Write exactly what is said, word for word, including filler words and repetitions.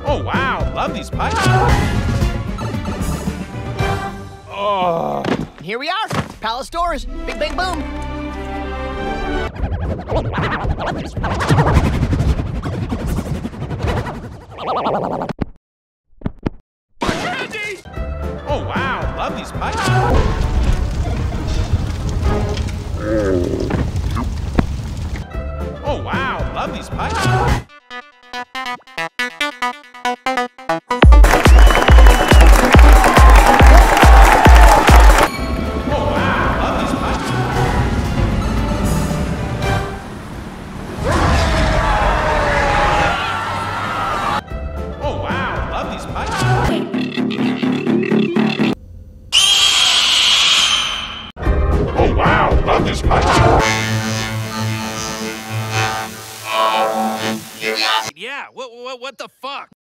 Oh, wow. Love these pipes. Oh. Here we are. Palace Stores. Big, big boom. Candy! Oh, wow. Love these pipes. Oh, wow. Love these pipes. Yeah, what, what, what the fuck?